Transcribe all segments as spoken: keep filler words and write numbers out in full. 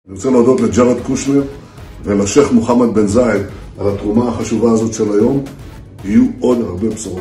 אני רוצה להודות לג'ארד קושנר ולשייח מוחמד בן זאיד על התרומה החשובה הזאת של היום. יהיו עוד הרבה בשורות.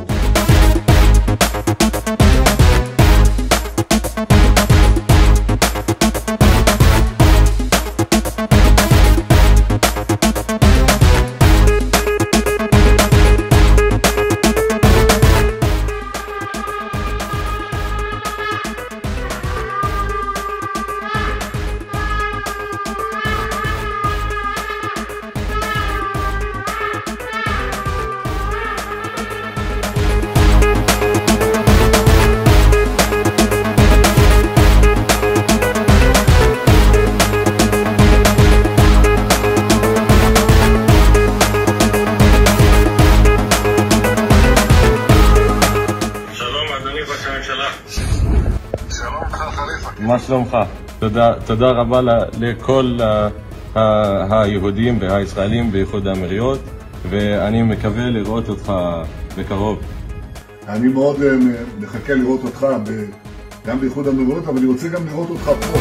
מה שלומך? תודה, תודה רבה לכל היהודים והישראלים באיחוד האמירויות, ואני מקווה לראות אותך בקרוב. אני מאוד מחכה לראות אותך גם באיחוד האמירויות, אבל אני רוצה גם לראות אותך פה.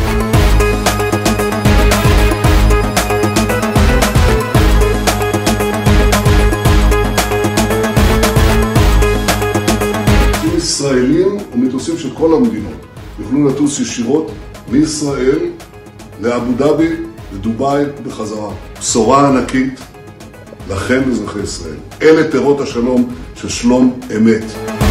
ישראלים ומטוסים של כל המדינות יוכלו לטוס ישירות מישראל לאבו דאבי, לדובאי ובחזרה. בשורה ענקית לכם אזרחי ישראל. אלה פירות השלום של שלום אמת.